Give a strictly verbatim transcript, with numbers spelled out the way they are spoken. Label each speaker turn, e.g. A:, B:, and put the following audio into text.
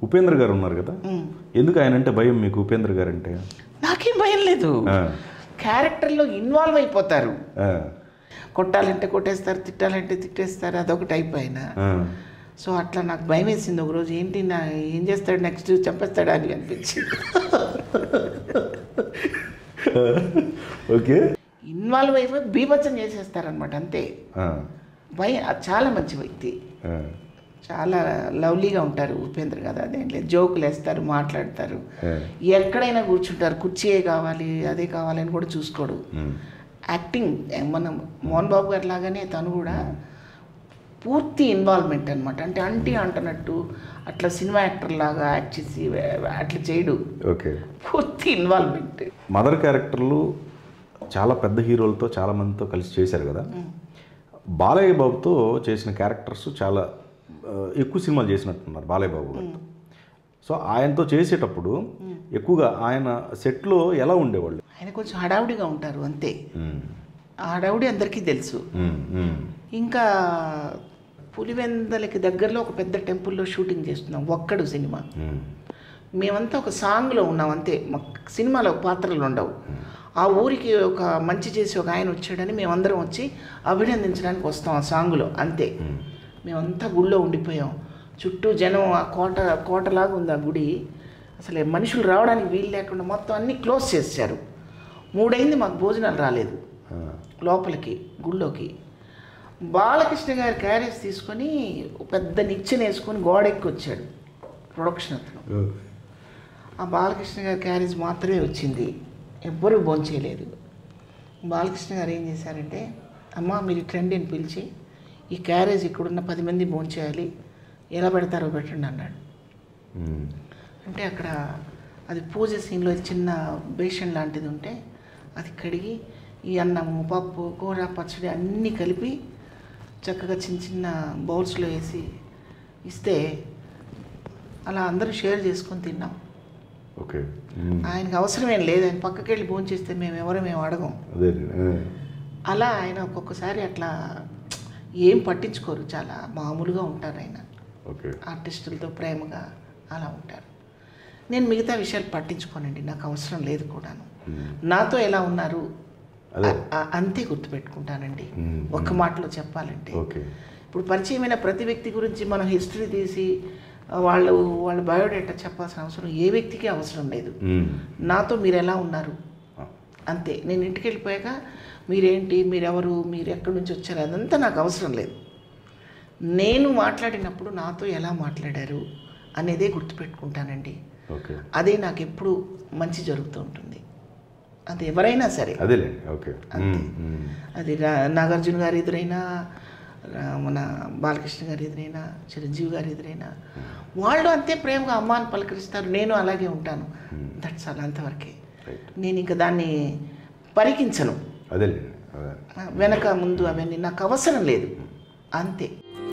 A: ఉపేంద్ర గారు ఉన్నారు కదా, ఎందుకు ఆయన అంటే భయం మీకు? ఉపేంద్ర గారు అంటే
B: నాకేం భయం లేదు, క్యారెక్టర్లో ఇన్వాల్వ్ అయిపోతారు. కొట్టాలంటే కొట్టేస్తారు, తిట్టాలంటే తిట్టేస్తారు, అదొకటి అయిపోయినా. సో అట్లా నాకు భయం వేసింది ఒకరోజు. ఏంటి నా ఏం చేస్తాడు నెక్స్ట్, చంపేస్తాడా అని అనిపించింది.
A: ఓకే,
B: ఇన్వాల్వ్ అయిపోయి బీభత్సం చేసేస్తారనమాట అంతే. భయం, చాలా మంచి వ్యక్తి, చాలా లవ్లీగా ఉంటారు ఉపేంద్ర కదా. అదేం లేదు, జోకులు వేస్తారు, మాట్లాడతారు, ఎక్కడైనా కూర్చుంటారు. కుర్చీయే కావాలి అదే కావాలని కూడా చూసుకోడు. యాక్టింగ్ మనం మోహన్ బాబు గారి లాగానే తను కూడా పూర్తి ఇన్వాల్వ్మెంట్ అనమాట. అంటే అంటీ అంటున్నట్టు అట్లా సినిమా యాక్టర్ లాగా యాక్ట్ చేసి అట్లా చేయడు.
A: ఓకే,
B: పూర్తి ఇన్వాల్వ్మెంట్.
A: మదర్ క్యారెక్టర్లు చాలా పెద్ద హీరోలతో చాలా మందితో కలిసి చేశారు కదా. బాలయ్య బాబుతో చేసిన క్యారెక్టర్స్ చాలా ఎక్కువ సినిమాలు చేసినట్టున్నారు బాలయ్య బాబు గారితో. సో ఆయనతో చేసేటప్పుడు ఎక్కువగా ఆయన సెట్లో ఎలా ఉండేవాళ్ళు?
B: ఆయన కొంచెం హడావుడిగా ఉంటారు అంతే. ఆ హడావుడి అందరికీ తెలుసు. ఇంకా పులివెందలకి దగ్గరలో ఒక పెద్ద టెంపుల్లో షూటింగ్ చేస్తున్నాం, ఒక్కడు సినిమా. మేమంతా ఒక సాంగ్లో ఉన్నాం అంతే, సినిమాలో పాత్రలు ఉండవు. ఆ ఊరికి ఒక మంచి చేసి ఒక ఆయన వచ్చాడని మేమందరం వచ్చి అభినందించడానికి వస్తాం ఆ సాంగ్లో అంతే. మేమంతా గుడిలో ఉండిపోయాం, చుట్టూ జనం, ఆ కోట కోటలాగా ఉంది ఆ గుడి, అసలు మనుషులు రావడానికి వీలు లేకుండా మొత్తం అన్నీ క్లోజ్ చేశారు. మూడైంది, మాకు భోజనాలు రాలేదు లోపలికి గుళ్ళోకి. బాలకృష్ణ గారి క్యారేజ్ తీసుకొని పెద్ద నిచ్చెన వేసుకొని గోడ ఎక్కి వచ్చాడు ప్రొడక్షన్ అతను. ఆ బాలకృష్ణ గారి క్యారేజ్ మాత్రమే వచ్చింది, ఎవ్వరూ భోంచేయలేదు. బాలకృష్ణ గారు ఏం చేశారంటే, అమ్మ మీరు ట్రెండ్ని పిలిచి ఈ క్యారేజ్ ఇక్కడున్న పది మంది భోంచేయాలి, ఎలా పెడతారో పెట్టండి అన్నాడు. అంటే అక్కడ అది పూజ సీన్లో చిన్న బేషన్ లాంటిది ఉంటే అది కడిగి ఈ అన్నము, పప్పు, కూర, పచ్చడి అన్నీ కలిపి చక్కగా చిన్న చిన్న బౌల్స్లో వేసి ఇస్తే అలా అందరూ షేర్ చేసుకొని తిన్నాం.
A: ఓకే,
B: ఆయనకు అవసరమేం లేదు, ఆయన పక్కకి వెళ్ళి భోజనం చేస్తే మేము ఎవరో మేము అడగం. అలా ఆయన ఒక్కొక్కసారి అట్లా ఏం పట్టించుకోరు, చాలా మామూలుగా ఉంటారు ఆయన. ఆర్టిస్టులతో ప్రేమగా అలా ఉంటారు. నేను మిగతా విషయాలు పట్టించుకోనండి, నాకు అవసరం లేదు కూడాను. నాతో ఎలా ఉన్నారు అంతే గుర్తుపెట్టుకుంటానండి. ఒక్క మాటలో చెప్పాలంటే, ఇప్పుడు పరిచయమైన ప్రతి వ్యక్తి గురించి మనం హిస్టరీ తీసి వాళ్ళు వాళ్ళ బయోడేటా చెప్పాల్సిన అవసరం ఏ వ్యక్తికి అవసరం లేదు. నాతో మీరు ఎలా ఉన్నారు అంతే. నేను ఇంటికి వెళ్ళిపోయాక మీరేంటి, మీరెవరు, మీరు ఎక్కడి నుంచి వచ్చారు అదంతా నాకు అవసరం లేదు. నేను మాట్లాడినప్పుడు నాతో ఎలా మాట్లాడారు అనేదే గుర్తుపెట్టుకుంటానండి. అదే నాకు ఎప్పుడు మంచి జరుగుతూ ఉంటుంది, అది ఎవరైనా సరే. అంతే, అది నాగార్జున గారు ఎదురైనా, మన బాలకృష్ణ గారు ఎదురైనా, చిరంజీవి గారు ఎదురైనా వాళ్ళు అంతే ప్రేమగా అమ్మ అని పలకరిస్తారు, నేను అలాగే ఉంటాను. దట్స్ ఆల్, అంతవరకే. నేను ఇంకా దాన్ని పరికించను, వెనక ముందు అవన్నీ నాకు అవసరం లేదు అంతే.